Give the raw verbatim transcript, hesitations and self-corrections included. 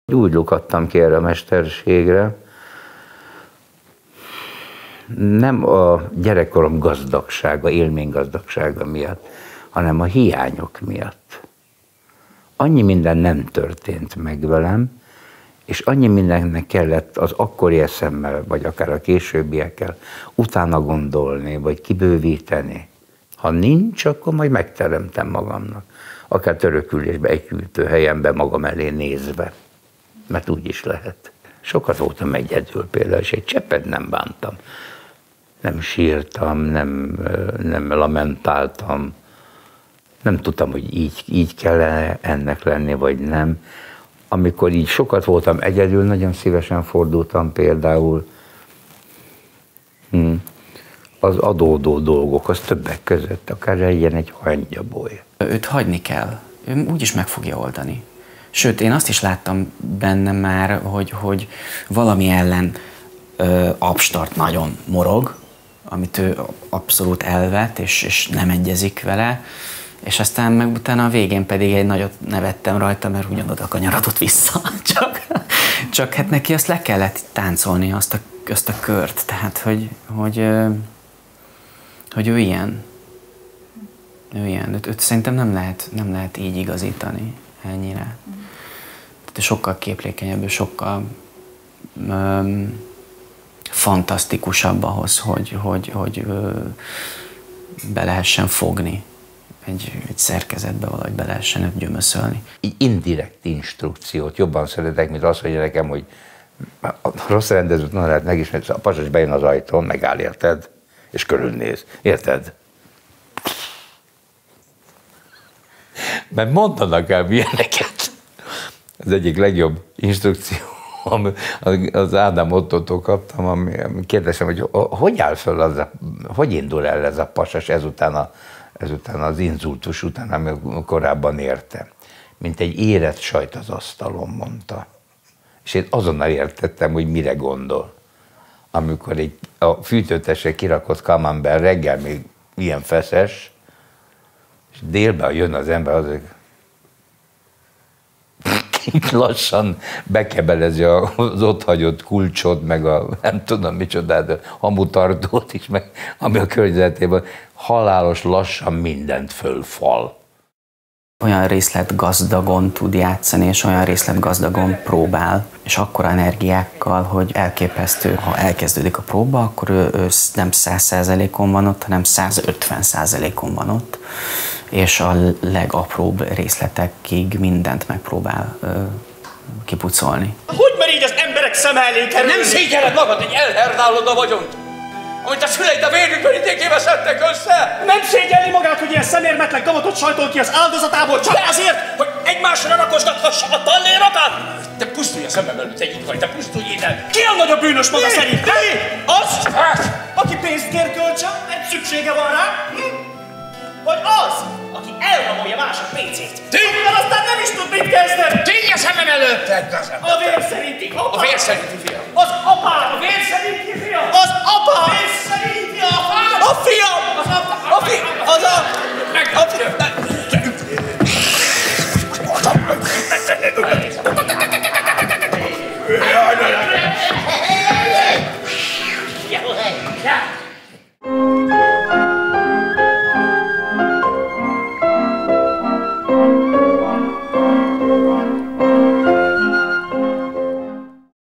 Úgy lukadtam ki erre a mesterségre, nem a gyerekkorom gazdagsága, élménygazdagsága miatt, hanem a hiányok miatt. Annyi minden nem történt meg velem, és annyi mindennek kellett az akkori eszemmel, vagy akár a későbbiekkel utána gondolni, vagy kibővíteni. Ha nincs, akkor majd megteremtem magamnak. Akár törökülésbe, egy helyenben magam elé nézve. Mert úgy is lehet. Sokat voltam egyedül például, és egy cseppet nem bántam. Nem sírtam, nem, nem lamentáltam. Nem tudtam, hogy így, így kellene ennek lenni, vagy nem. Amikor így sokat voltam egyedül, nagyon szívesen fordultam például hmm, az adódó dolgok, az többek között, akár legyen egy hangyaboly. Őt hagyni kell, ő úgyis meg fogja oldani. Sőt, én azt is láttam benne már, hogy, hogy valami ellen ö, abstart nagyon morog, amit ő abszolút elvet, és, és nem egyezik vele, és aztán meg utána a végén pedig egy nagyot nevettem rajta, mert ugyanoda kanyarodott vissza. Csak, csak hát neki azt le kellett táncolni, azt a, azt a kört, tehát hogy, hogy, hogy ő ilyen. Ő ilyen. Őt, őt szerintem nem lehet, nem lehet így igazítani ennyire. Tehát sokkal képlékenyebb, sokkal öm, fantasztikusabb ahhoz, hogy, hogy, hogy ö, be lehessen fogni egy, egy szerkezetbe, valahogy be lehessen őt gyömöszölni. Így indirekt instrukciót jobban szeretek, mint azt, hogy nekem, hogy a rossz rendezőt nem lehet megismerni, a pasas bejön az ajtón, megáll, érted? És körülnéz, érted? Mert mondanak el ilyeneket. Az egyik legjobb instrukció, az Ádám Ottótól kaptam, ami kérdeztem, hogy hogy áll föl az a, hogy indul el ez a pasas ezután, a, ezután az inzultus után, ami korábban érte. Mint egy érett sajt az asztalon, mondta. És én azonnal értettem, hogy mire gondol. Amikor egy, a fűtőtesre kirakott camembert reggel még ilyen feszes, és délben jön az ember, az lassan bekebelezi az ott hagyott kulcsot, meg a nem tudom micsodát, hamutartót is, meg ami a környezetében halálos lassan mindent fölfal. Olyan részletgazdagon tud játszani, és olyan részletgazdagon próbál, és akkora energiákkal, hogy elképesztő. Ha elkezdődik a próba, akkor ő, ő nem száz százalékon van ott, hanem százötven százalékon van ott, és a legapróbb részletekig mindent megpróbál ö, kipucolni. Hogy mer így az emberek szem elé kerülni? Nem szégyelled magad, hogy elherdálod a vagyont, amit a szüleid a vérükből ítékébe szedtek össze! Nem szégyelli magát, hogy ilyen szemérmetlen gamatot sajtol ki az áldozatából csak azért, hogy egymásra rakosgathassa a tallératát? Te pusztulj a szemem előtt, egyik vagy, te pusztulj innen! Ki a nagyobb bűnös maga szerint? Te? Az? Aki pénzt kér kölcsön, mert szüksége van rá? Hm? Vagy az, aki elrabolja mások pénzét? Amivel aztán nem is tud mit kezdeni? Tűnj a szemem előtt! A vér szerinti, A vér szerinti fiam!